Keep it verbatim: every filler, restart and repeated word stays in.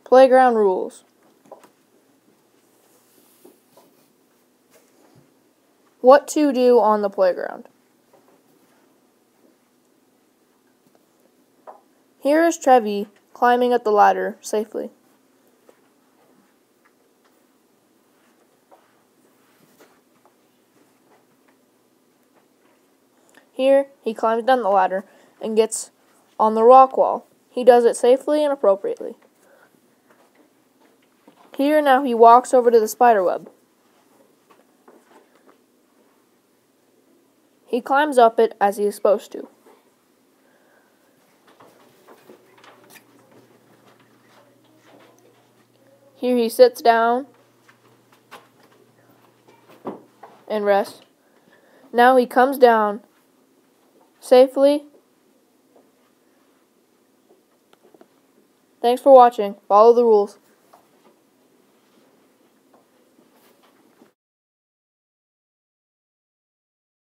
Playground rules. What to do on the playground. Here is Trevi climbing up the ladder safely. Here, he climbs down the ladder and gets on the rock wall. He does it safely and appropriately. Here, now he walks over to the spider web. He climbs up it as he is supposed to. Here he sits down and rests. Now he comes down safely. Thanks for watching. Follow the rules.